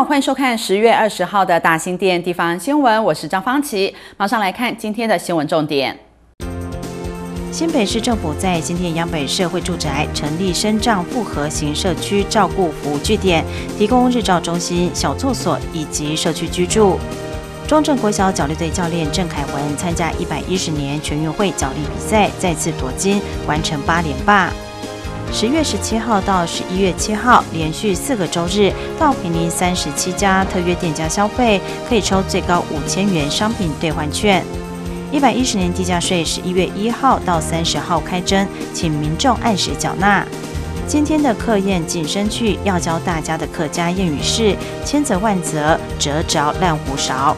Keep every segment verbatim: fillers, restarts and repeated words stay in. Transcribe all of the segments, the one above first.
欢迎收看十月二十号的大新店地方新闻，我是张芳琪，马上来看今天的新闻重点。 新北市政府在新店央北社会住宅成立身障复合型社区照顾服务据点，提供日照中心、小作所以及社区居住。中正国小角力队教练郑凯文参加一百一十年全运会角力比赛，再次夺金，完成八连霸。十月十七号到十一月七号，连续四个周日到坪林三十七家特约店家消费，可以抽最高五千元商品兑换券。一百一十年地价税十一月一号到三十号开征，请民众按时缴纳。今天的客宴晋升句要教大家的客家谚语是：千则万则，折着烂胡勺。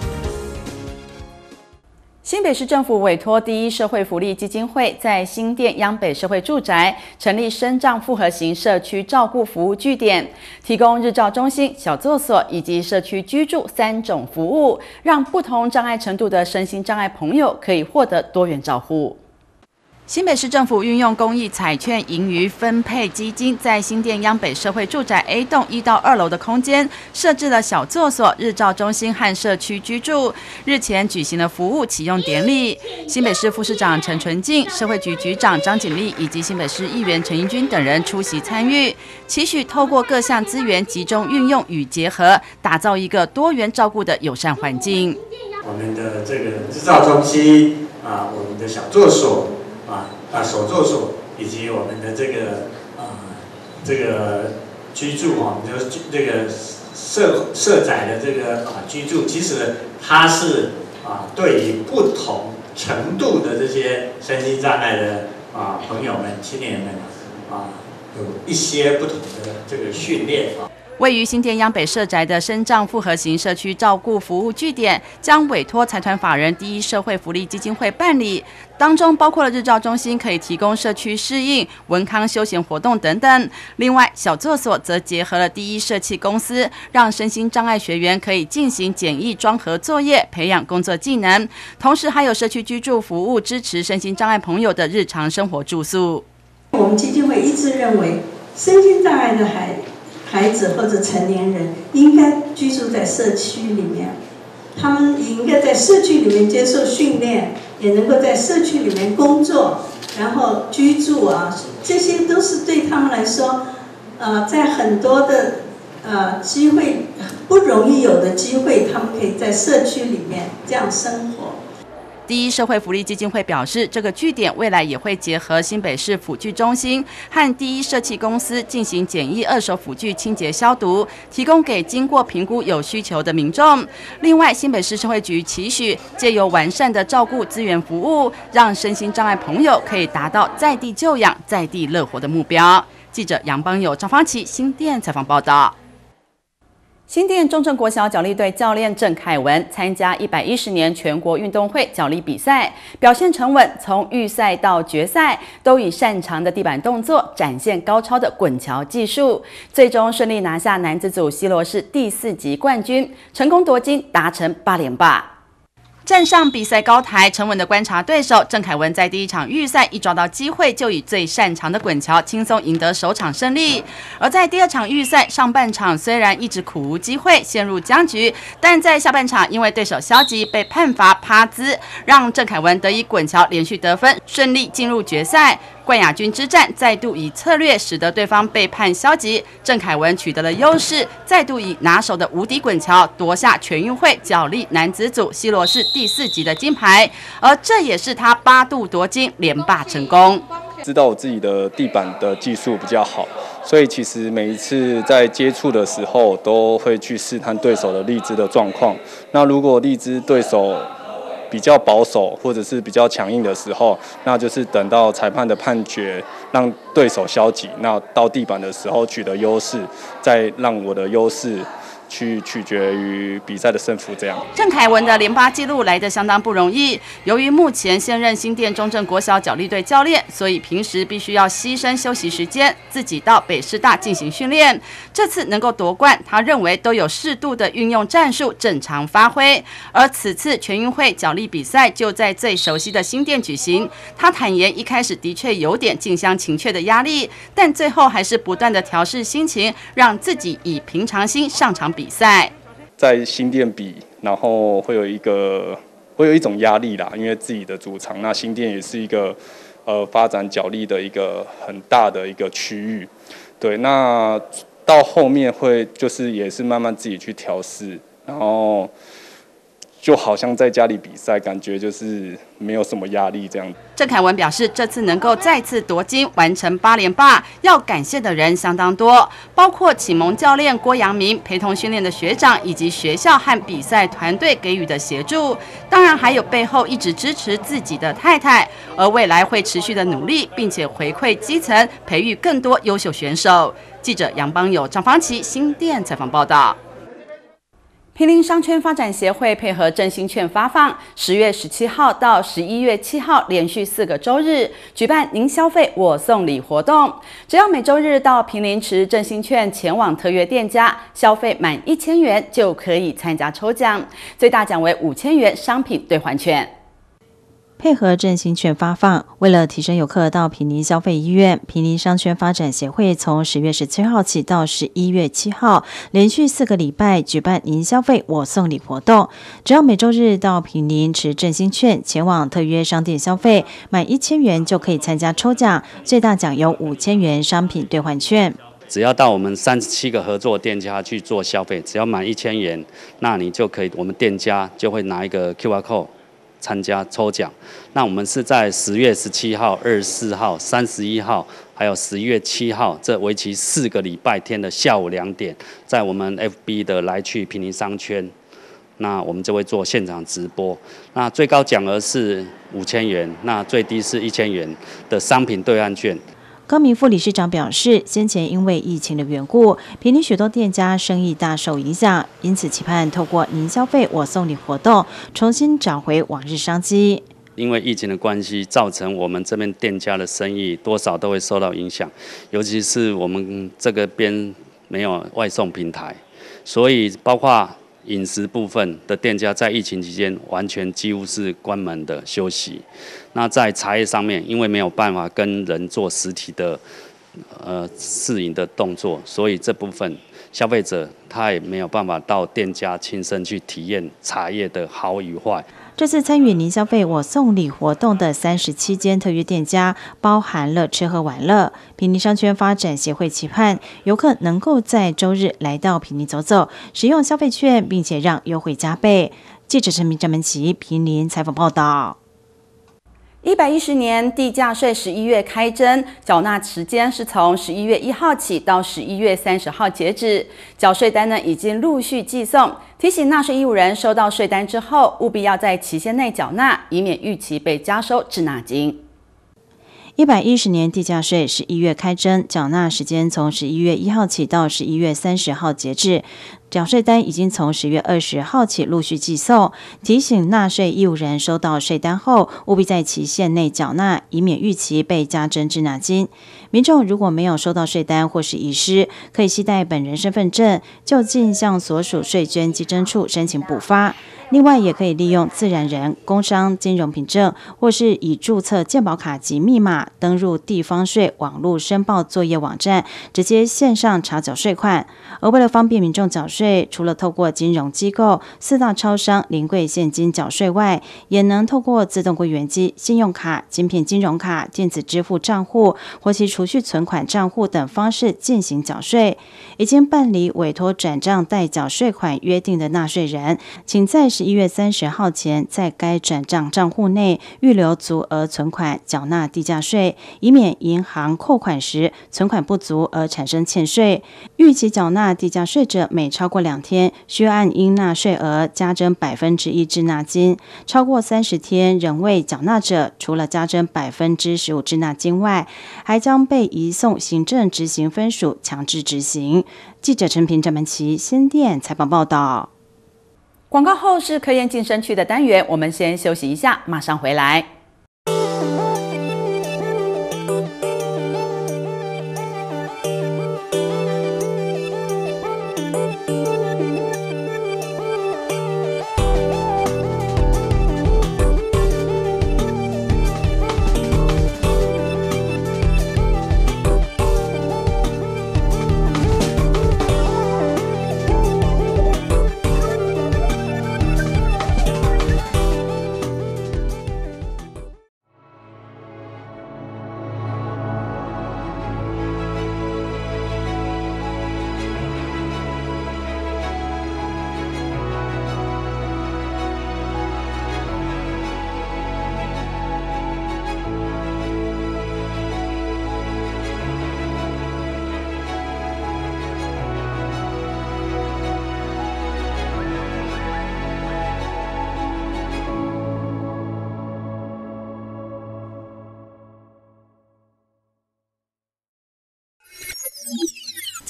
新北市政府委托第一社会福利基金会在新店央北社会住宅成立身障复合型社区照顾服务据点，提供日照中心、小作所以及社区居住三种服务，让不同障碍程度的身心障碍朋友可以获得多元照护。新北市政府运用公益彩券盈余分配基金，在新店央北社会住宅 A 栋一到二楼的空间设置了小作所、日照中心和社区居住。日前举行了服务启用典礼，新北市副市长陈纯进、社会局局长张锦丽以及新北市议员陈英君等人出席参与，期许透过各项资源集中运用与结合，打造一个多元照顾的友善环境。 我们的这个日照中心啊，我们的小作所。啊啊，手作所以及我们的这个啊这个居住哈，就是这个社社宅的这个啊居住，其实它是啊对于不同程度的这些身心障碍的啊朋友们、青年们啊，有一些不同的这个训练啊。 位于新店央北社宅的身障复合型社区照顾服务据点，将委托财团法人第一社会福利基金会办理，当中包括了日照中心可以提供社区适应、文康休闲活动等等。另外，小作所则结合了第一社企公司，让身心障碍学员可以进行简易装盒作业，培养工作技能。同时，还有社区居住服务，支持身心障碍朋友的日常生活住宿。 我们基金会一致认为，身心障碍的孩孩子或者成年人应该居住在社区里面，他们也应该在社区里面接受训练，也能够在社区里面工作，然后居住啊，这些都是对他们来说，呃，在很多的呃机会不容易有的机会，他们可以在社区里面这样生活。 第一社会福利基金会表示，这个据点未来也会结合新北市辅具中心和第一社企公司进行简易二手辅具清洁消毒，提供给经过评估有需求的民众。另外，新北市社会局期许借由完善的照顾资源服务，让身心障碍朋友可以达到在地就养、在地乐活的目标。记者杨邦友、张芳琪新店采访报道。新店中正国小角力队教练郑凯文参加一百一十年全国运动会角力比赛，表现沉稳，从预赛到决赛都以擅长的地板动作展现高超的滚桥技术，最终顺利拿下男子组西罗市第四级冠军，成功夺金，达成八连霸。站上比赛高台，沉稳的观察对手，郑凯文在第一场预赛一抓到机会，就以最擅长的滚桥轻松赢得首场胜利。而在第二场预赛上半场，虽然一直苦无机会，陷入僵局，但在下半场因为对手消极被判罚趴姿，让郑凯文得以滚桥连续得分，顺利进入决赛。冠亚军之战再度以策略使得对方被判消极，郑凯文取得了优势，再度以拿手的无敌滚桥夺下全运会角力男子组西罗市第四级的金牌，而这也是他八度夺金，连霸成功。 知道我自己的地板的技术比较好，所以其实每一次在接触的时候，都会去试探对手的立姿的状况。那如果立姿对手比较保守或者是比较强硬的时候，那就是等到裁判的判决让对手消极，那到地板的时候取得优势，再让我的优势去取决于比赛的胜负。这样， 郑凯文的连霸纪录来得相当不容易。由于目前现任新店中正国小角力队教练，所以平时必须要牺牲休息时间，自己到北师大进行训练。这次能够夺冠，他认为都有适度的运用战术，正常发挥。而此次全运会角力比赛就在最熟悉的新店举行，他坦言一开始的确有点近乡情怯的压力，但最后还是不断的调试心情，让自己以平常心上场比赛。 在新店比，然后会有一个会有一种压力啦，因为自己的主场，那新店也是一个呃发展角力的一个很大的一个区域，对，那到后面会就是也是慢慢自己去调试，然后就好像在家里比赛，感觉就是没有什么压力这样。 郑凯文表示，这次能够再次夺金，完成八连霸，要感谢的人相当多，包括启蒙教练郭阳明、陪同训练的学长，以及学校和比赛团队给予的协助。当然，还有背后一直支持自己的太太，而未来会持续的努力，并且回馈基层，培育更多优秀选手。记者杨邦友、张芳琪新店采访报道。坪林商圈发展协会配合振兴券发放，十月十七号到十一月七号连续四个周日举办“您消费我送礼”活动。只要每周日到坪林持振兴券前往特约店家消费满一千元，就可以参加抽奖，最大奖为五千元商品兑换券。 配合振兴券发放，为了提升游客到坪林消费意愿，坪林商圈发展协会从十月十七号起到十一月七号，连续四个礼拜举办“您消费我送礼”活动。只要每周日到坪林持振兴券前往特约商店消费，满一千元就可以参加抽奖，最大奖有五千元商品兑换券。 只要到我们三十七个合作店家去做消费，只要满一千元，那你就可以，我们店家就会拿一个 Q R code。参加抽奖，那我们是在十月十七号、二十四号、三十一号，还有十一月七号，这为期四个礼拜天的下午两点，在我们 F B 的来去坪林商圈，那我们就会做现场直播。那最高奖额是五千元，那最低是一千元的商品兑换券。 高明副理事长表示，先前因为疫情的缘故，坪林许多店家生意大受影响，因此期盼透过“您消费我送礼”活动，重新找回往日商机。 因为疫情的关系，造成我们这边店家的生意多少都会受到影响，尤其是我们这个边没有外送平台，所以包括饮食部分的店家在疫情期间完全几乎是关门的休息。那在茶叶上面，因为没有办法跟人做实体的呃试饮的动作，所以这部分消费者他也没有办法到店家亲身去体验茶叶的好与坏。 这次参与“您消费我送礼”活动的三十七间特约店家，包含了吃喝玩乐。坪林商圈发展协会期盼游客能够在周日来到坪林走走，使用消费券，并且让优惠加倍。记者陈明、张门琪坪林采访报道。 一百一十年地价税十一月开征，缴纳时间是从十一月一号起到十一月三十号截止。缴税单呢已经陆续寄送，提醒纳税义务人收到税单之后，务必要在期限内缴纳，以免逾期被加收滞纳金。 一百一十年地价税十一月开征，缴纳时间从十一月一号起到十一月三十号截止。缴税单已经从十月二十号起陆续寄送，提醒纳税义务人收到税单后，务必在期限内缴纳，以免逾期被加征滞纳金。民众如果没有收到税单或是遗失，可以携带本人身份证，就近向所属税捐稽征处申请补发。另外，也可以利用自然人、工商金融凭证，或是以注册健保卡及密码登入地方税网络申报作业网站，直接线上查缴税款。而为了方便民众缴税，除了透过金融机构、四大超商临柜现金缴税外，也能透过自动柜员机、信用卡、晶片金融卡、电子支付账户或其储蓄存款账户等方式进行缴税。已经办理委托转账代缴税款约定的纳税人，请在十一月三十号前在该转账账户内预留足额存款缴纳地价税，以免银行扣款时存款不足而产生欠税。逾期缴纳地价税者，每超过两天需按应纳税额加征百分之一滞纳金；超过三十天仍未缴纳者，除了加征百分之十五滞纳金外，还将被移送行政执行分署强制执行。记者陈平、郑门琪新店采访报道。 广告后是科研晋升区的单元，我们先休息一下，马上回来。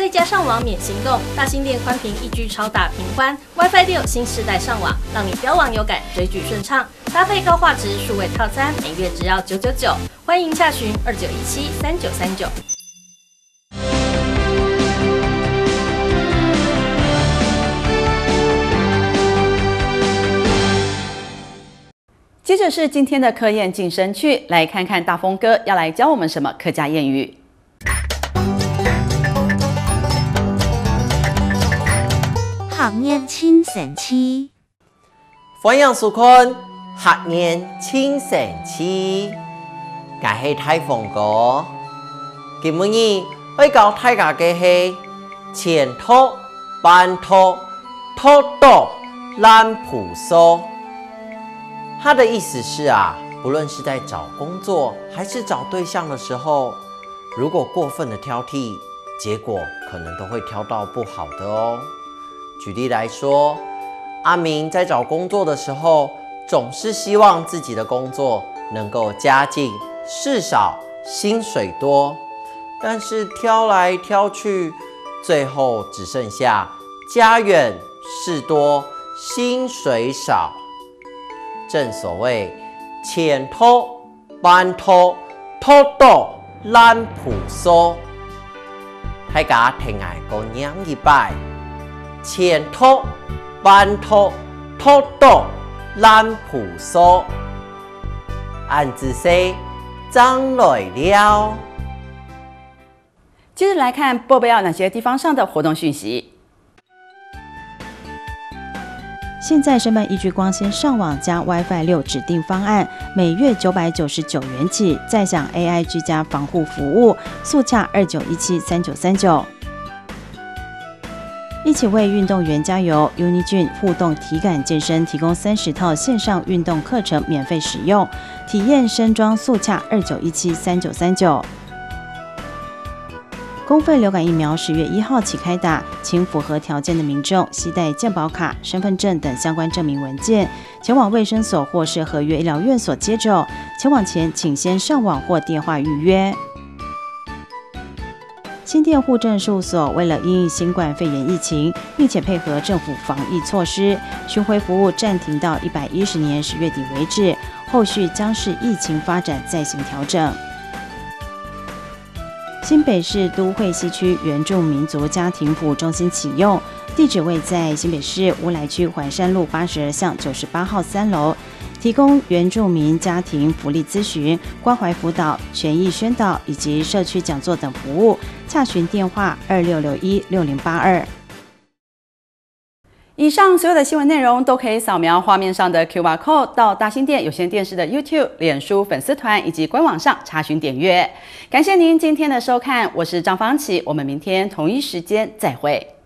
再加上网免行动，大新店宽频一 G 超大频宽 ，WiFi 六新世代上网，让你标网有感，追剧顺畅。搭配高画质数位套餐，每月只要九九九。欢迎洽询二九一七三九三九。 接着是今天的客宴晋升区，来看看大风哥要来教我们什么客家谚语。 客宴清晨期， 歡迎收看客宴清晨期，我係大風哥。今日我教大家嘅係前拖、半拖、拖到爛蒲蘇。他的意思是啊，不論是在找工作還是找對象的時候，如果過分的挑剔，結果可能都會挑到不好的哦。舉例來說，阿明在找工作的時候，總是希望自己的工作能夠家近、事少、薪水多，但是挑來挑去，最後只剩下家遠、事多、薪水少。正所謂前拖、半拖、拖到爛蒲蘇，大家聽下個念一擺。前拖、半拖、拖到爛蒲蘇，按字說將來了。 接着来看波贝奥哪些地方上的活动讯息。 现在申办依据光纤上网加 WiFi 六指定方案，每月九百九十九元起，再享 A I 居家防护服务，速洽二九一七三九三九。一起为运动员加油 ！Unigym 互动体感健身提供三十套线上运动课程免费使用，体验身装速洽二九一七三九三九。公费流感疫苗十月一号起开打，请符合条件的民众携带健保卡、身份证等相关证明文件，前往卫生所或是合约医疗院所接种。前往前请先上网或电话预约。新店户政事务所为了因应新冠肺炎疫情，并且配合政府防疫措施，巡回服务暂停到一百一十年十月底为止，后续将视疫情发展再行调整。新北市都会西区原住民族家庭服务中心启用，地址位在新北市乌来区环山路八十二巷九十八号三楼，提供原住民家庭福利咨询、关怀辅导、权益宣导以及社区讲座等服务。洽询电话二六六一六零八二。 以上所有的新闻内容都可以扫描画面上的 Q R code 到大新店有线电视的 YouTube、脸书粉丝团以及官网上查询点阅。感谢您今天的收看，我是张芳琪，我们明天同一时间再会。